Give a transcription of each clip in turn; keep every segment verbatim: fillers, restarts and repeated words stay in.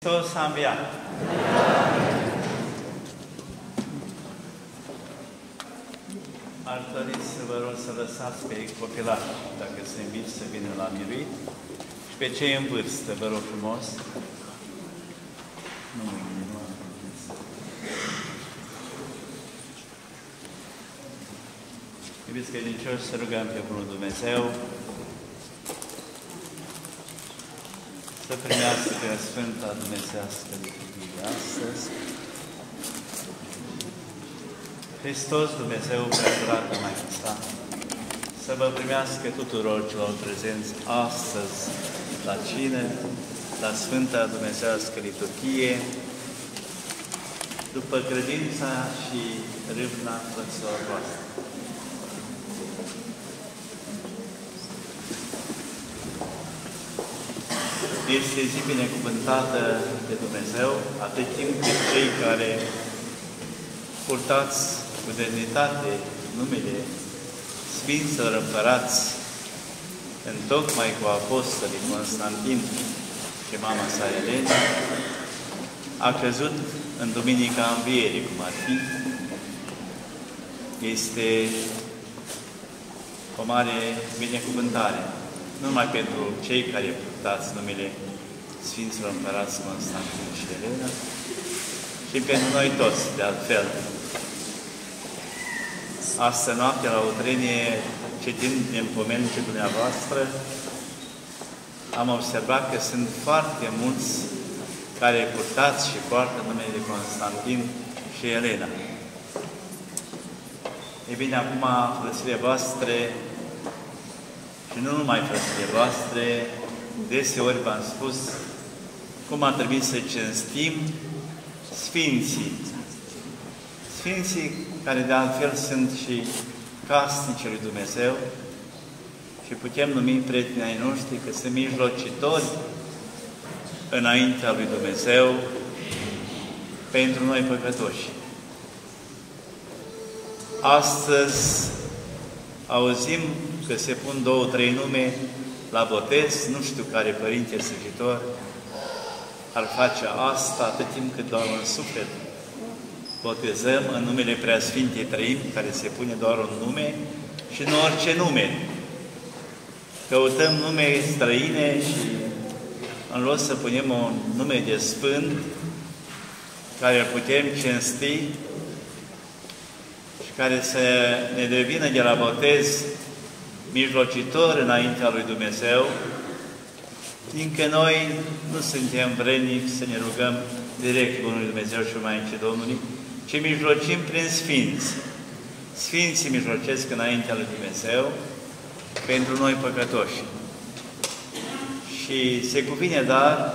Hristos a înviat! Aș dori să vă rog să lăsați pe copilași, dacă se invit să vină la miruit, și pe cei în vârstă, vă rog frumos. Nu mă gândi, nu am gândit. Iubiți credincioși, să rugăm pe Bunul Dumnezeu să primească Sfânta Dumnezească liturghie astăzi. Hristos, Dumnezeu, preacurat Maică sa, să vă primească tuturor celor prezenți astăzi la cină, la Sfânta Dumnezească liturghie, după credința și râvna frăților voastre. Este zi binecuvântată de Dumnezeu, atât timp cât cei care purtați cu demnitate numele Sfinților Împărați, întocmai cu apostolii Constantin și mama sa Elena, a căzut în Duminica Învierii, cum ar fi. Este o mare binecuvântare, nu numai pentru cei care purtați numele Sfinților Împărați Constantin și Elena, și pentru noi toți, de altfel. Astă noapte, la Utrenie, citind din pomenile dumneavoastră, am observat că sunt foarte mulți care purtați și poartă numele de Constantin și Elena. E bine, acum, frățile voastre, și nu numai frățile voastre, deseori v-am spus cum ar trebui să cinstim Sfinții. Sfinții care de altfel sunt și casnice lui Dumnezeu și putem numi prietenii ai noștri că sunt mijlocitori înaintea lui Dumnezeu pentru noi păcătoși. Astăzi auzim că se pun două, trei nume la botez, nu știu care părinte săjitor ar face asta atât timp cât doar un suflet botezăm în numele Preasfintei Trăimi, care se pune doar un nume, și nu orice nume. Căutăm nume străine și în loc să punem un nume de Sfânt, care îl putem cinsti și care să ne devină de la botez mijlocitor înaintea lui Dumnezeu, fiindcă noi nu suntem vrednici să ne rugăm direct Bunului Dumnezeu și Maicii Domnului, ci mijlocim prin Sfinți. Sfinții mijlocesc înaintea lui Dumnezeu pentru noi păcătoși. Și se cuvine, dar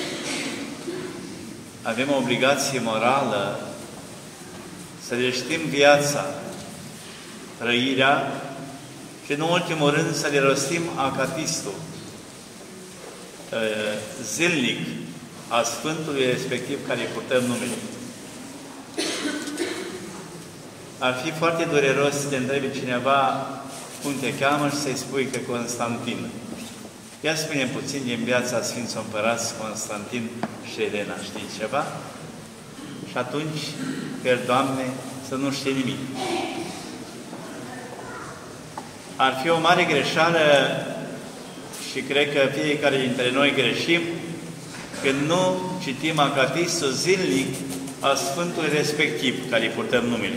avem o obligație morală să le știm viața, trăirea și, în ultimul rând, să le rostim acatistul zilnic a Sfântului respectiv care îi purtăm numele. Ar fi foarte dureros să te întrebi cineva cum te cheamă și să-i spui că Constantin. Ia spune puțin din viața Sfinților Împărați Constantin și Elena. Știi ceva? Și atunci, că Doamne, să nu știe nimic. Ar fi o mare greșeală și cred că fiecare dintre noi greșim când nu citim acatistul zilnic a Sfântului respectiv, care îi purtăm numele.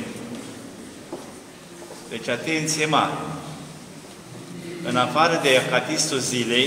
Deci, atenție mare! În afară de acatistul zilei,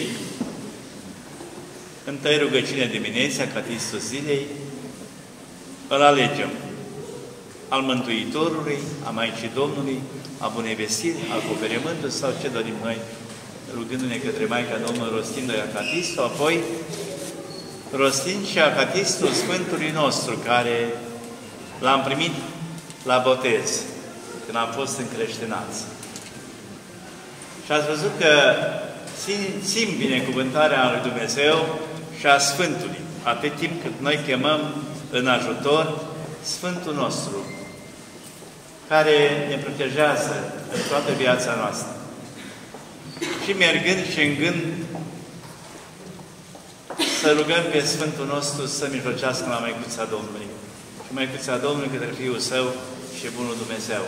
întâi rugăciune dimineața, acatistul zilei, îl alegem al Mântuitorului, a Maicii Domnului, a Bunei Vesiri, al Acoperământului sau ce dorim noi, rugându-ne către Maica Domnului, rostindu-i acatistul, apoi rostind și acatistul Sfântului nostru, care l-am primit la botez, când am fost încreștinați. Și ați văzut că simt binecuvântarea lui Dumnezeu și a Sfântului, atât timp cât noi chemăm în ajutor Sfântul nostru, care ne protejează în toată viața noastră. Și mergând și în gând să rugăm pe Sfântul nostru să mijlocească la Măicuța Domnului. Și Măicuța Domnului către Fiul Său și Bunul Dumnezeu.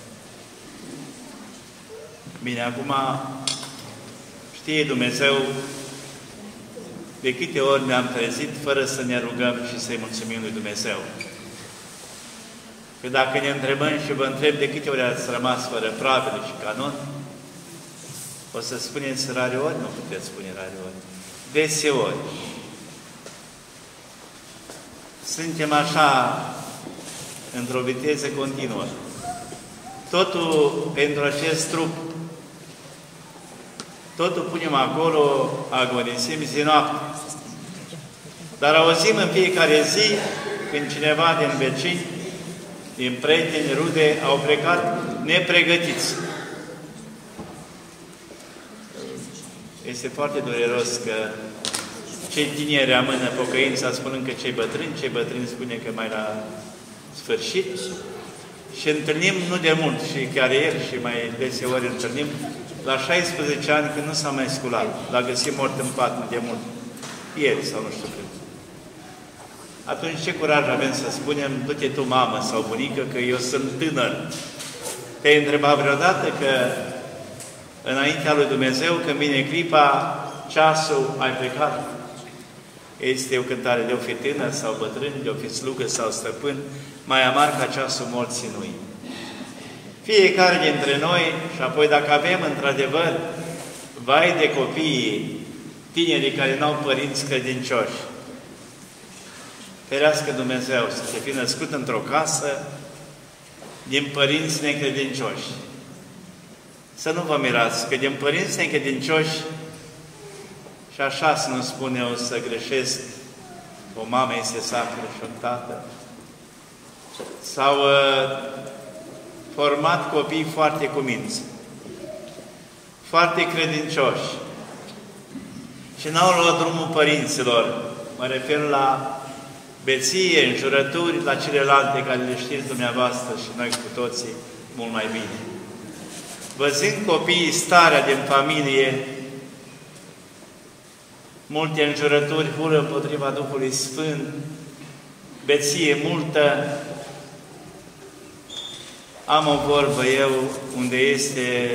Bine, acum știe Dumnezeu de câte ori ne-am trezit fără să ne rugăm și să-i mulțumim lui Dumnezeu. Că dacă ne întrebăm și vă întreb de câte ori ați rămas fără pravile și canon, o să spuneți rare ori? Nu puteți spune rare ori. Deseori. Suntem așa, într-o viteză continuă. Totul pentru acest trup, totul punem acolo, agonisim zi noapte. Dar auzim în fiecare zi când cineva din vecini, din prieteni, rude, au plecat nepregătiți. Este foarte dureros că cei tineri amână pocăința spunând că cei bătrâni, cei bătrâni spune că mai la sfârșit. Și întâlnim nu de mult, și chiar ieri și mai deseori întâlnim, la șaisprezece ani când nu s-a mai sculat, l-a găsit mort în pat nu de mult. Ieri sau nu știu când. Atunci ce curaj avem să spunem, du-te tu, mamă sau bunică, că eu sunt tânăr. Te-ai întrebat vreodată că înaintea lui Dumnezeu, când vine clipa, ceasul, ai plecat? Este o cântare de o fi tânăr sau bătrân, de o fi slugă sau stăpân, mai amar ca ceasul morții nu-i. Fiecare dintre noi, și apoi dacă avem într-adevăr vai de copiii, tinerii care n-au părinți credincioși, ferească Dumnezeu să se fi născut într-o casă din părinți necredincioși. Să nu vă mirați că din părinți necredincioși, și așa să nu spun eu să greșesc, o mamă este sacră și un tată, s-au uh, format copii foarte cuminți, foarte credincioși și n-au luat drumul părinților. Mă refer la beție, înjurături, la celelalte care le știți dumneavoastră și noi cu toții mult mai bine. Văzând copiii starea din familie, multe înjurături, fură împotriva Duhului Sfânt, beție multă, am o vorbă eu unde este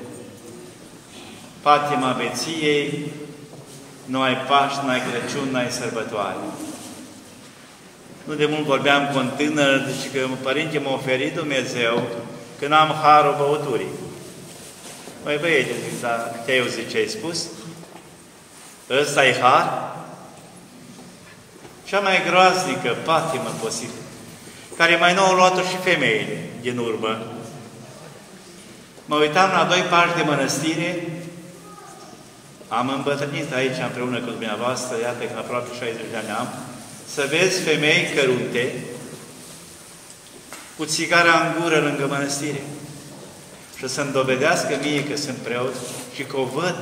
patima beției, nu ai Paști, nu ai Crăciun, nu ai sărbătoare. Nu de mult vorbeam cu un tânăr, zice că părinte m-a oferit Dumnezeu când am harul băuturii. Măi băiete, zic, dar te-ai auzit ce ai spus? Ăsta e har? Cea mai groaznică patimă posibil, care mai nou au luat-o și femeile din urmă. Mă uitam la doi pași de mănăstire, am îmbătrânit aici împreună cu dumneavoastră, iată că aproape șaizeci de ani am, să vezi femei cărunte cu țigara în gură lângă mănăstire și să-mi dovedească mie că sunt preot și că o văd.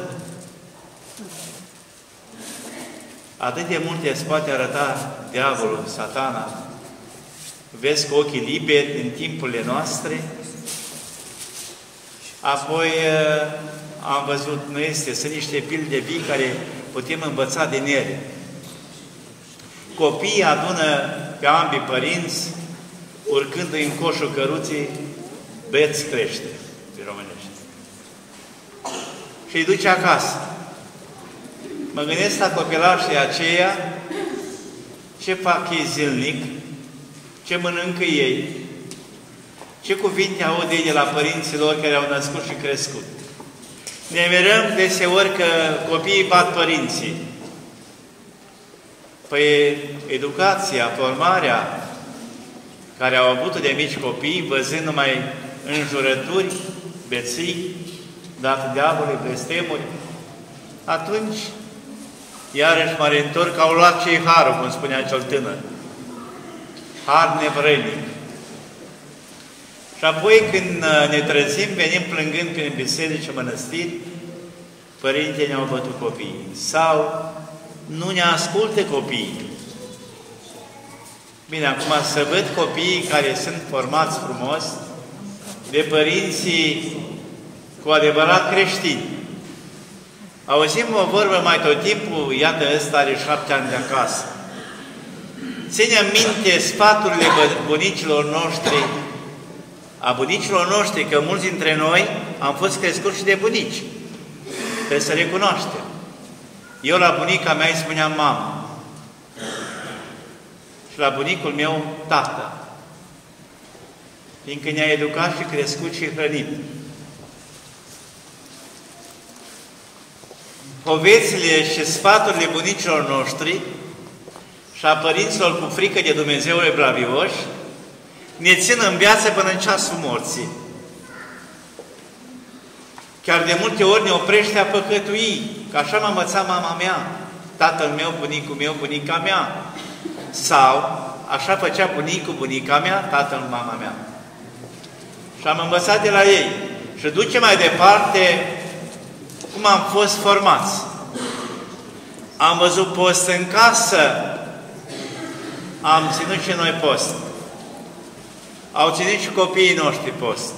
Atât de multe îți poate arăta diavolul, satana. Vezi cu ochii liberi în timpurile noastre. Apoi am văzut, nu este, sunt niște pilde vii care putem învăța din ele. Copiii adună pe ambii părinți, urcându-i în coșul căruții, beți crește, pe românește. Și îi duce acasă. Mă gândesc la copilașii aceia, ce fac ei zilnic, ce mănâncă ei, ce cuvinte aud ei de la părinții lor care au născut și crescut. Ne mirăm deseori că copiii bat părinții. Păi educația, formarea care au avut de mici copii, văzând numai înjurături, beții, date diavolului, blestemuri, atunci iarăși mă reîntorc că au luat cei harul, cum spunea cel tânăr. Har nevrănic. Și apoi când ne trezim, venim plângând prin biserici și mănăstiri, părintele ne-au bătut copiii. Sau nu ne ascultă copiii. Bine, acum să văd copiii care sunt formați frumos de părinții cu adevărat creștini, Auzim o vorbă mai tot timpul, iată, ăsta are șapte ani de acasă. Ținem minte sfaturile bunicilor noștri, a bunicilor noștri, că mulți dintre noi am fost crescuți și de bunici. Trebuie să recunoaștem. Eu la bunica mea îi spuneam mamă. Și la bunicul meu, tată. Fiindcă ne-a educat și crescut și hrănit. Povețile și sfaturile bunicilor noștri și a părinților cu frică de Dumnezeule bravioși ne țin în viață până în ceasul morții. Chiar de multe ori ne oprește a păcătui, că așa m-a învățat mama mea, tatăl meu, bunicul meu, bunica mea. Sau așa făcea bunicul, bunica mea, tatăl, mama mea. Și am învățat de la ei. Și duce mai departe cum am fost formați. Am văzut post în casă, am ținut și noi post. Au ținut și copiii noștri post.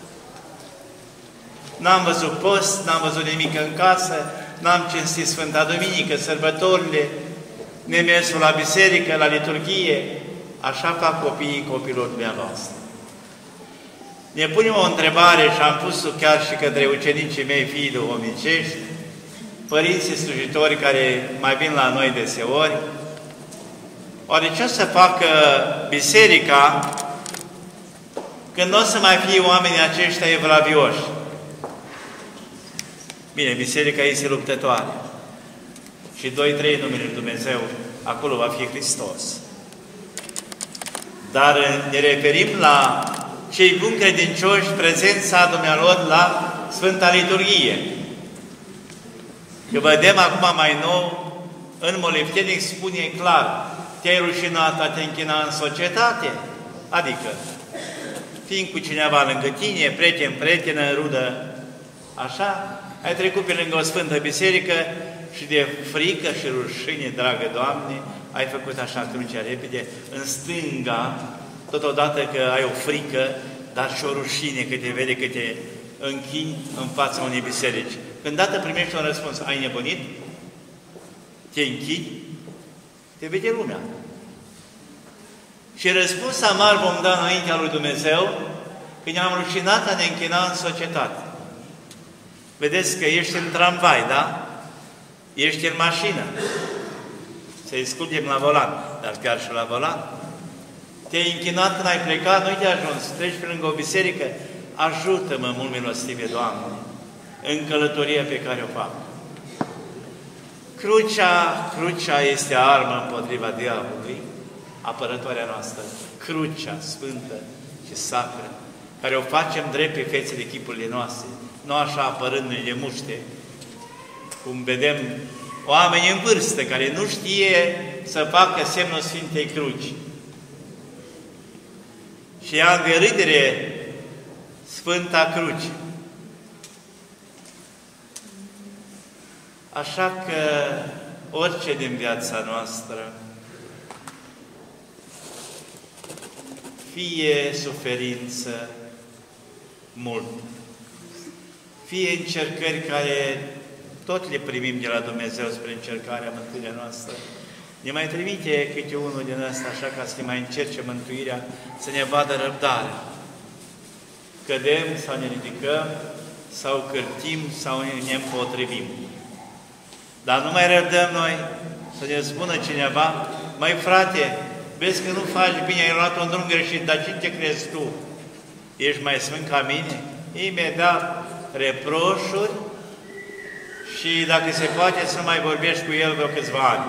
N-am văzut post, n-am văzut nimic în casă, n-am cinstit Sfânta Duminică, sărbătorile, nemersul la biserică, la liturghie. Așa fac copiii copilor dumneavoastră. Ne punem o întrebare și am pus-o chiar și către ucenicii mei, fii duhovnicești, părinții slujitori care mai vin la noi deseori. Oare ce o să facă biserica când nu o să mai fie oamenii aceștia evlavioși? Bine, biserica este luptătoare. Și doi, trei numele lui Dumnezeu, acolo va fi Hristos. Dar ne referim la cei buni credincioși, prezența dumnealor la Sfânta Liturghie. Că vedem acum mai nou, în Moleftenic spune clar, te-ai rușinat a te închina în societate? Adică, fiind cu cineva lângă tine, prieten, prietenă, rudă, așa, ai trecut pe lângă o Sfântă Biserică și de frică și rușine, dragă Doamne, ai făcut așa crucea repede, în stânga, totodată că ai o frică, dar și o rușine că te vede că te închini în fața unei biserici. Când dată primești un răspuns, ai nebunit? Te închini? Te vede lumea. Și răspuns amar vom da înaintea lui Dumnezeu când ne-am rușinat a ne închina în societate. Vedeți că ești în tramvai, da? Ești în mașină. Să-i scurgem la volan, dar chiar și la volan. Te-ai închinat când ai plecat, nu-i de ajuns. Treci pe lângă o biserică, ajută-mă mult milostive, Doamne, în călătoria pe care o fac. Crucea, crucea este armă împotriva diavolului, apărătoarea noastră. Crucea sfântă și sacră, care o facem drept pe fețele chipurile noastre, nu așa apărându-ne de muște, cum vedem oameni în vârstă care nu știe să facă semnul Sfintei Cruci. Și ea în derâdere Sfânta Cruce. Așa că orice din viața noastră, fie suferință mult, fie încercări care tot le primim de la Dumnezeu spre încercarea mântuirea noastră, ne mai trimite câte unul din ăsta, așa ca să ne mai încerce mântuirea, să ne vadă răbdare. Cădem sau ne ridicăm, sau cârtim, sau ne împotrivim. Dar nu mai răbdăm noi să ne spună cineva, măi frate, vezi că nu faci bine, ai luat un drum greșit, dar cine te crezi tu? Ești mai sfânt ca mine? Imediat reproșuri și dacă se poate să nu mai vorbești cu el vreo câțiva ani.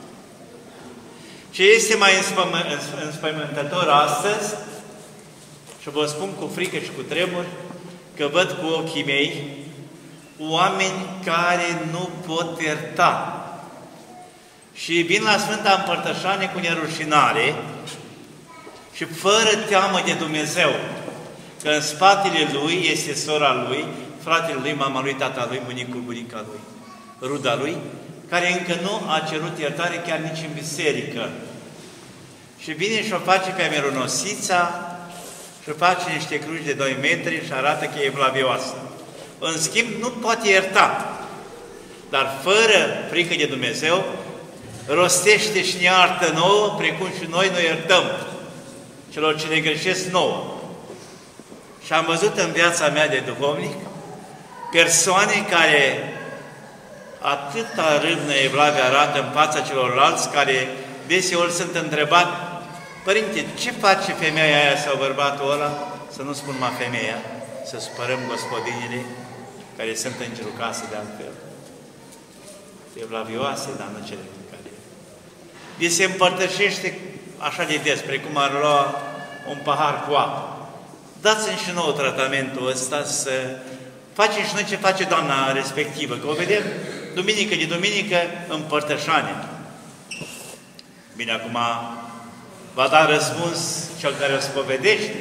Ce este mai înspăimântător astăzi, și vă spun cu frică și cu tremur, că văd cu ochii mei oameni care nu pot ierta. Și vin la Sfânta Împărtășanie cu nerușinare și fără teamă de Dumnezeu, că în spatele lui este sora lui, fratele lui, mama lui, tata lui, bunicul, bunica lui, ruda lui, care încă nu a cerut iertare chiar nici în biserică. Și vine și o face pe Mironosița și face niște cruci de doi metri și arată că e evlavioasă. În schimb, nu poate ierta. dar fără frică de Dumnezeu, rostește și ne iartă nouă, precum și noi noi iertăm celor ce ne greșesc nouă. Și am văzut în viața mea de duhovnic persoane care atâta râvnă evlavie arată în fața celorlalți, care deseori sunt întrebat: Părinte, ce face femeia aia sau bărbatul ăla? Să nu spun numai femeia, să supărăm gospodinile care sunt în cerul casă de altfel. Evlavioase, dar nu cele care. Li se împărtășește așa de des, precum ar lua un pahar cu apă. Dați-mi și nouă tratamentul ăsta să facem și noi ce face doamna respectivă, că o vedem duminică de duminică împărtășane. Bine, acum va da răspuns cel care o spovedește.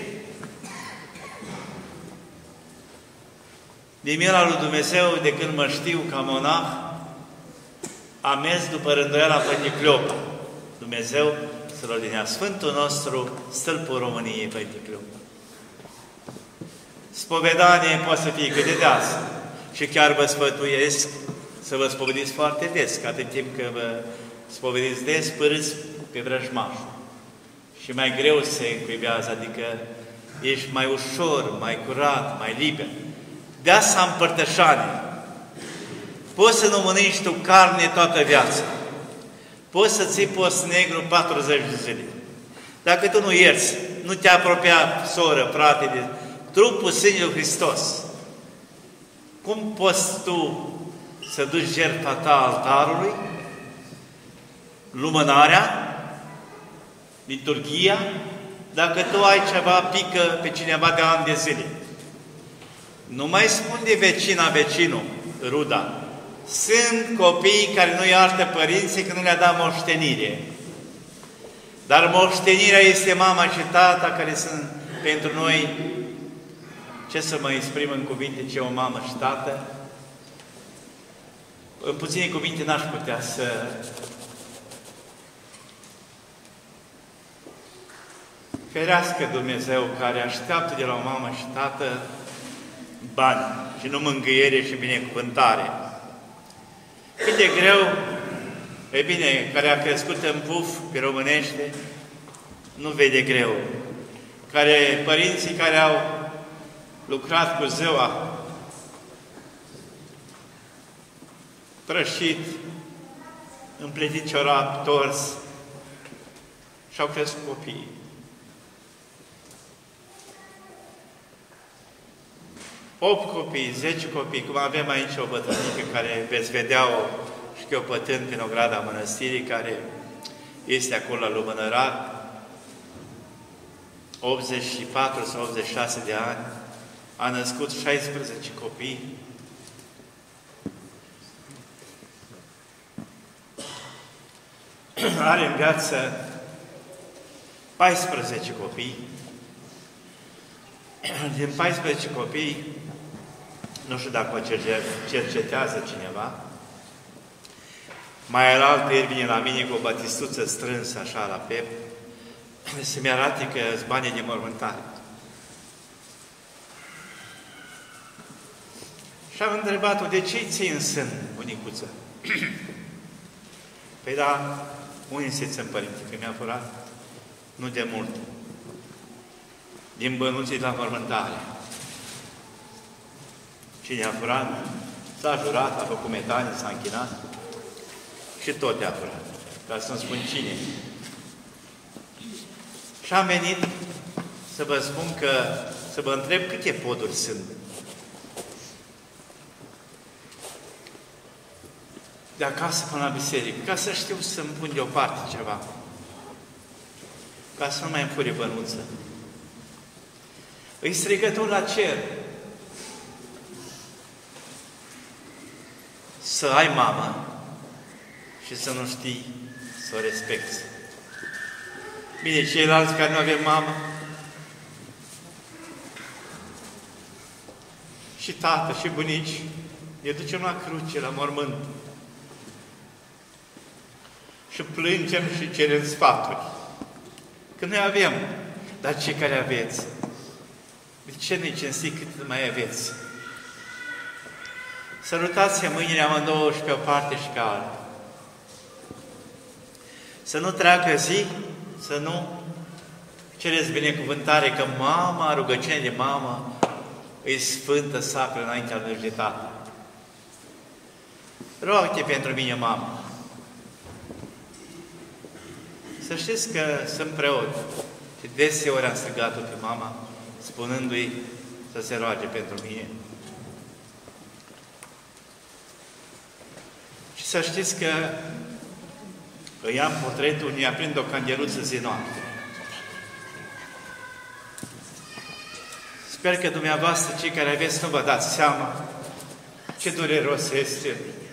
Din mila lui Dumnezeu, de când mă știu ca monah, am mers după rânduiala Părinte Cleopa. Dumnezeu să-l ordinea Sfântul nostru, Stâlpul României, Părinte Cleopa. Spovedanie poate să fie cât de deasă. Și chiar vă sfătuiesc să vă spovediți foarte des, că atât timp că vă spovediți des, părâți pe vrăjmașul. Și mai greu se încuibează, adică ești mai ușor, mai curat, mai liber. De asta împărtășanie. Poți să nu mănânci tu carne toată viața. Poți să ții post negru patruzeci de zile. Dacă tu nu ierți, nu te apropia, soră, frate, de trupul sângelui lui Hristos, cum poți tu să duci jertfa ta altarului, lumânarea, liturghia, dacă tu ai ceva pică pe cineva de ani de zile? Nu mai spun de vecina vecinul, ruda. Sunt copii care nu iartă părinții că nu le-a dat moștenire. Dar moștenirea este mama și tata care sunt pentru noi, ce să mă exprim în cuvinte ce o mamă și tată? În puține cuvinte n-aș putea să ferească Dumnezeu care așteaptă de la o mamă și tată bani și nu mângâiere și binecuvântare. Cât de greu, e bine, care a crescut în puf pe românește, nu vede greu. Care, părinții care au lucrat cu zeua, trășit, împletit ciorap, tors, și-au crescut copiii. opt copii, zece copii, cum avem aici o bătrânică care veți vedea-o șchiopătând prin ograda mănăstirii, care este acolo la Lumânărat, optzeci și patru sau optzeci și șase de ani, a născut șaisprezece copii. Are în viață paisprezece copii. Din paisprezece copii, nu știu dacă o cercetează cineva, mai alt el vine la mine cu o batistuță strânsă așa la piept, să-mi arate că sunt banii de mormântare. Și am întrebat-o, de ce-i ții în sân, bunicuță? Păi da, unii se țin, părinte, că mi-a furat? Nu de mult. Din bănuții la mormântare. Cine a furat? S-a jurat, a făcut metanie, s-a închinat și tot i-a furat. Ca să nu spun cine. Și am venit să vă spun că, să vă întreb câte poduri sunt. De acasă până la biserică, ca să știu să-mi pun deoparte ceva. Ca să nu mai îmi fure bănuță. Îi strigătul la cer. Să ai mamă și să nu știi să o respecti. Bine, ceilalți care nu avem mamă și tată și bunici, ne ducem la cruce, la mormânt. Și plângem și cerem sfaturi. Că noi avem, dar cei care aveți, de ce nu-i cinsti cât mai aveți? Sărutați-se mâinile amândouă și pe o parte și pe alta. Să nu treacă zi, să nu cereți binecuvântare, că mama, rugăciunea de mamă, e sfântă, sacră înaintea lui de Tată. Roagă-te pentru mine, mamă. Să știți că sunt preot și deseori am strigat-o pe mama, spunându-i să se roage pentru mine. Și să știți că îi am portretul, îi aprind o candeluță zi noapte. Sper că dumneavoastră, cei care aveți, nu vă dați seama ce dureros este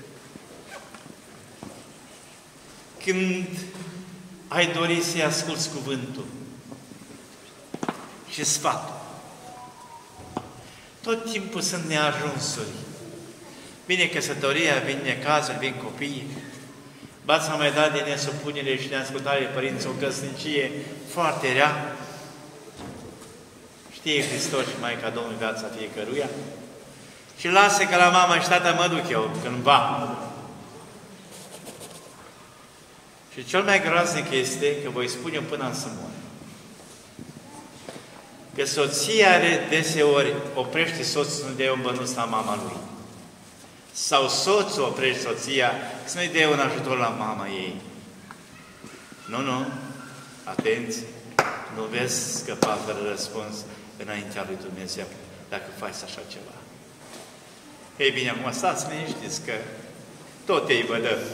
când ai dori să-i asculți cuvântul și sfatul. Tot timpul sunt neajunsuri. Vine căsătoria, vin necazuri, vin copiii. Bați s-a mai dat de nesupunere și neascultare părinți o căsnicie foarte rea. Știe Hristos și Maica Domnului viața fiecăruia. Și lasă că la mama și tata mă duc eu cândva. Și cel mai groaznic este că voi spune până să mor. Că soția are deseori oprește soțul să nu dea un bănuț la mama lui. Sau soțul oprește soția să nu-i dea un ajutor la mama ei. Nu, nu. Atenție! Nu veți scăpa fără răspuns înaintea lui Dumnezeu dacă faci așa ceva. Ei bine, acum stați liniștiți că tot ei vă dă.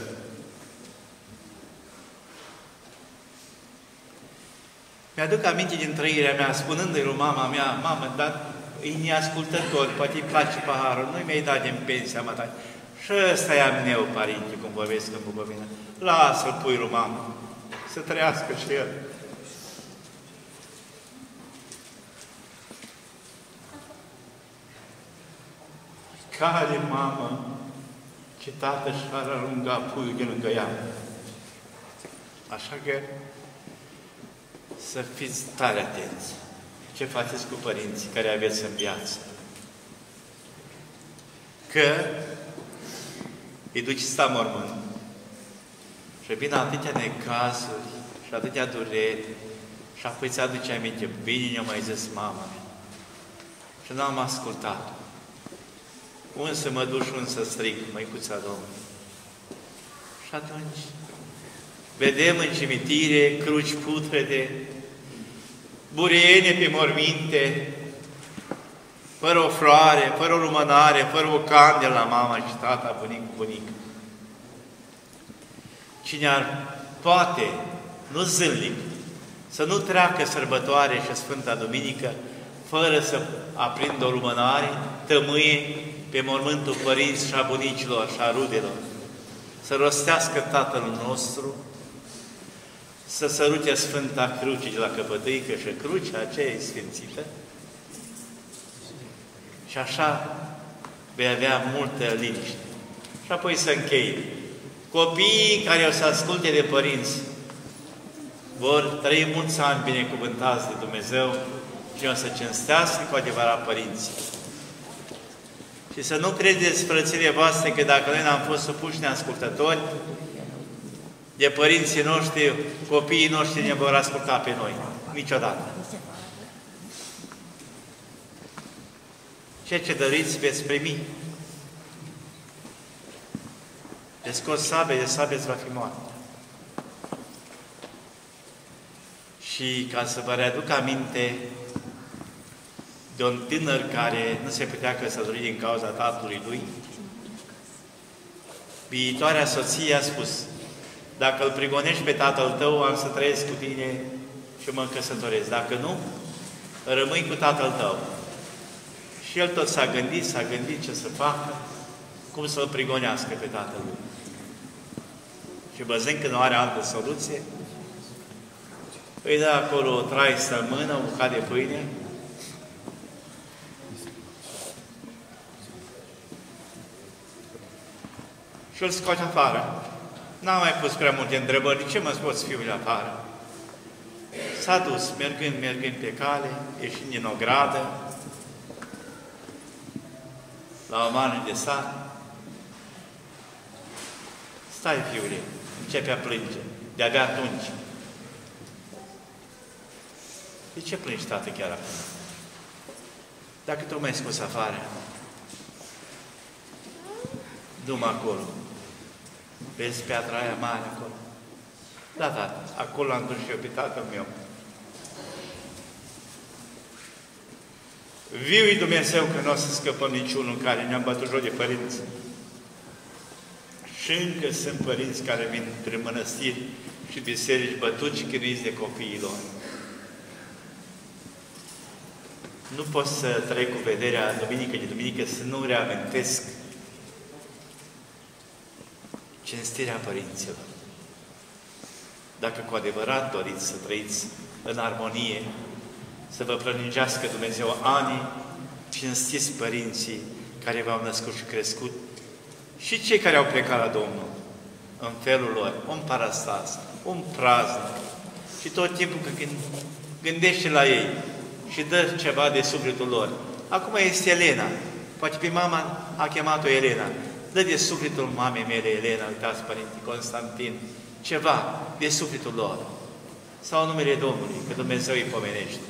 Mi-aduc aminte din trăirea mea, spunându-i lui mama mea, mamă, dar e neascultător, poate îi place paharul, nu-i mi-ai dat din pensia mea ta. Și ăsta e am meu, părinte, cum vorbesc în Bucovina. Lasă-l, pui lui mamă, să trăiască și el. Care mamă, ce tată și-ar arunca puiul de lângă ea. Așa că să fiți tare atenți. Ce faceți cu părinții care aveți în viață? Că îi duceți la mormânt și vin atâtea necazuri și atâtea dureri și apoi ți aduce aminte, bine ne-a mai zis mama mea și n-am ascultat-o. Un să mă duc și un să strig, măicuța Domnului. Și atunci vedem în cimitire cruci putrede, buriene pe morminte, fără o floare, fără o lumânare, fără o candelă la mama și tata, bunic cu bunic. Cine ar poate, nu zilnic, să nu treacă sărbătoare și Sfânta Duminică fără să aprindă o lumânare, tămâie pe mormântul părinți și a bunicilor și a rudelor, să rostească Tatăl nostru, să sărute Sfânta Cruce de la căpătâică și crucea aceea e sfințită și așa vei avea multă liniște. Și apoi să închei. Copiii care o să asculte de părinți vor trăi mulți ani binecuvântați de Dumnezeu și o să cinstească cu adevărat părinții. Și să nu credeți, frățile voastre, că dacă noi n-am fost supuși neascultători de părinții noștri, copiii noștri ne vor asculta pe noi. Niciodată. Ceea ce dăriți veți primi. De scos sabe, de sabe îți va fi moarte. Și ca să vă readuc aminte de un tânăr care nu se putea căsători din cauza tatălui lui, viitoarea soție a spus: dacă îl prigonești pe tatăl tău, am să trăiesc cu tine și mă căsătoresc. Dacă nu, rămâi cu tatăl tău. Și el tot s-a gândit, s-a gândit ce să facă, cum să-l prigonească pe tatăl lui. Și văzând că nu are altă soluție, îi dă acolo o traistă în mână, un bucat de pâine, și îl scoate afară. N-am mai pus prea multe întrebări. De ce mă scoți fiul afară? S-a dus, mergând, mergând pe cale, ieșind din o gradă, la o mare de sat, Stai, fiule, începe a plânge. De-abia atunci. De ce plângi, tată, chiar acum? Dacă tu m-ai scos afară, du-mă acolo. Vezi piatra aia mare acolo? Da, tată, acolo am dus și eu pe tatăl meu. Viu-i Dumnezeu că nu o să scăpăm niciunul în care ne-am bătut joc de părinți. Și încă sunt părinți care vin prin mănăstiri și biserici bătuți și chinuiți de copiilor. Nu pot să trec cu vederea duminică de duminică să nu reamintesc cinstirea părinților. Dacă cu adevărat doriți să trăiți în armonie, să vă prălingească Dumnezeu ani, cinstiți părinții care v-au născut și crescut și cei care au plecat la Domnul în felul lor, un parastas, un praznic și tot timpul când gândește la ei și dă ceva de sufletul lor. Acum este Elena, poate pe mama a chemat-o Elena, dă de sufletul mamei mele Elena, uitați Părinte Constantin, ceva de sufletul lor sau numele Domnului, că Dumnezeu îi pomenește.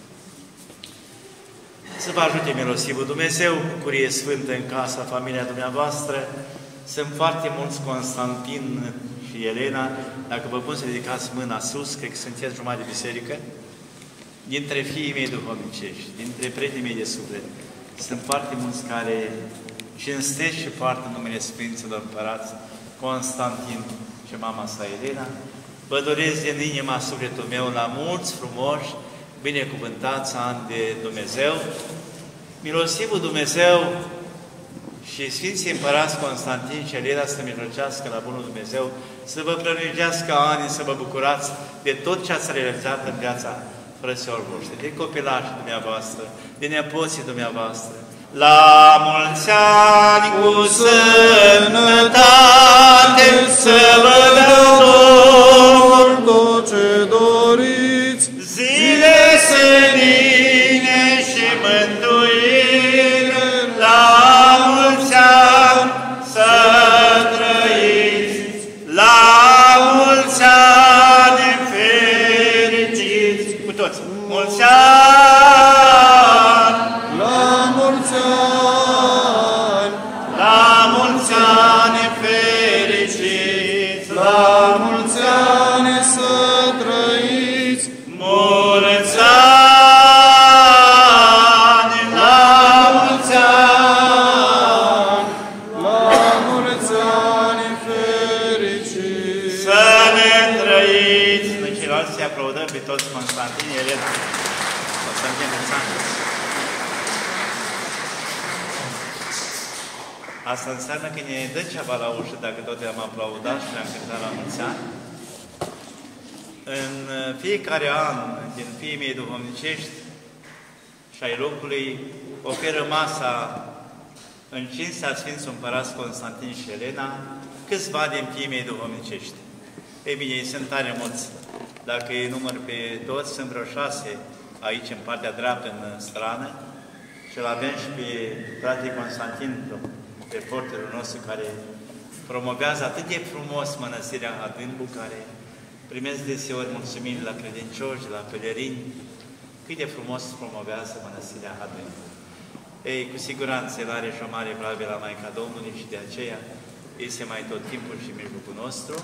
Să vă ajute milostivul Dumnezeu, bucurie sfântă în casa, familia dumneavoastră. Sunt foarte mulți, Constantin și Elena, dacă vă pun să ridicați mâna sus, cred că sunteți jumătate de biserică, dintre fiii mei duhovnicești, dintre prietenii mei de suflet, sunt foarte mulți care cinstesc și poartă numele Sfinților Împărați, Constantin și mama sa Elena. Vă doresc din inima sufletul meu la mulți frumoși, binecuvântați ani de Dumnezeu, milostivul Dumnezeu și Sfinții Împărați Constantin și Elena să mijlocească la Bunul Dumnezeu, să vă prelungească ani, să vă bucurați de tot ce ați realizat în viața frăților voștri, de copilașii dumneavoastră, de nepoții dumneavoastră. La mulți ani cu sănătate să vă dea Domnul tot ce doriți, zile senine și mântuire, la mulți ani să trăiți, la mulți ani fericiți, cu toți, mulți ani, la mulți ani, la mulți ani fericiți, la mulți ani să trăiți, mulți ani, la mulți ani, la mulți ani fericiți. să ne trăiți. Noi ceilalți să-i aplaudăm pe toți Constantin, Elena. Constantin, mulți ani. Asta înseamnă că ne dă ceva la ușă dacă tot am aplaudat și ne-am cântat la mulți ani. În fiecare an din fiii mei duhovnicești și ai locului oferă masa în cinstea Sfinților Împărați Constantin și Elena câțiva din fiii mei duhovnicești. Ei bine, ei sunt tare mulți. Dacă îi număr pe toți, sunt vreo șase aici în partea dreaptă în strană și îl avem și pe fratele Constantin, reporterul nostru, care promovează atât de frumos mănăstirea Adâncul, care primesc deseori mulțumiri la credincioși, la pelerini, cât de frumos promovează mănăstirea Adâncul. Ei, cu siguranță, el are și o mare pravă la Maica Domnului și de aceea este mai tot timpul și în mijlocul nostru.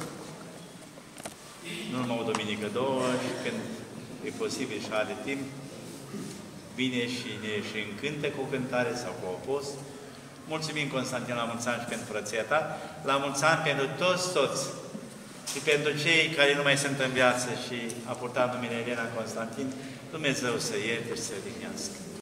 Nu numai o duminică, două, și când e posibil și are timp, vine și ne și încântă cu o cântare sau cu o post. Mulțumim, Constantin, la mulți ani și pentru frăția ta, la mulți ani pentru toți, toți, și pentru cei care nu mai sunt în viață și a purtat numele Elena Constantin, Dumnezeu să ierte și să odihnească.